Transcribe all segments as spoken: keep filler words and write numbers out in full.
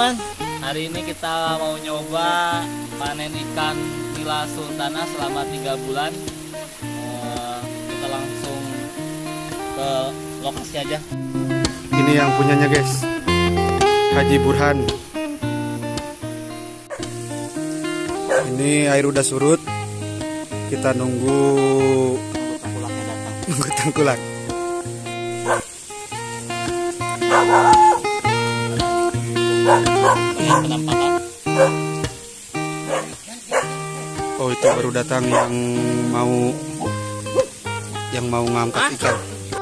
teman-teman, hari ini kita mau nyoba panen ikan nila sultana selama tiga bulan. uh, Kita langsung ke lokasi aja. Ini yang punyanya guys, Haji Burhan. Ini air udah surut, kita nunggu tengkulaknya datang. nunggu tengkulak. Ini penampakan. Oh, itu baru datang yang mau yang mau ngangkat ikan.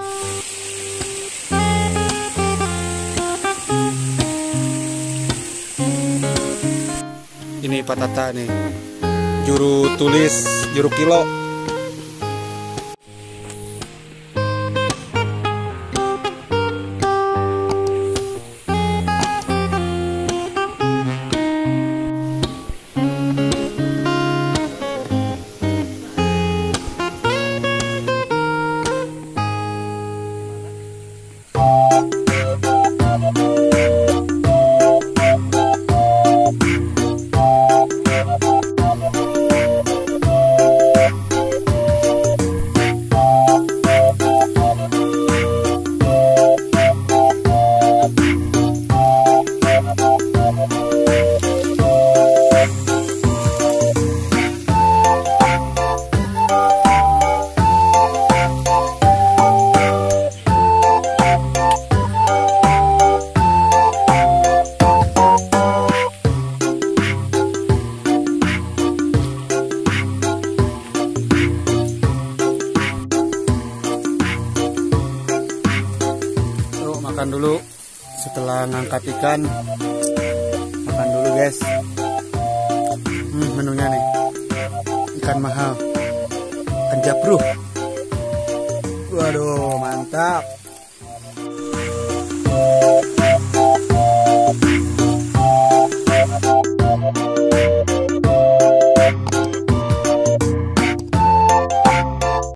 Ini Pak Tata nih, juru tulis, juru kilo. Makan dulu setelah ngangkat ikan. Makan dulu guys. Hmm, menunya nih ikan mahal, ikan japruh. Waduh, mantap.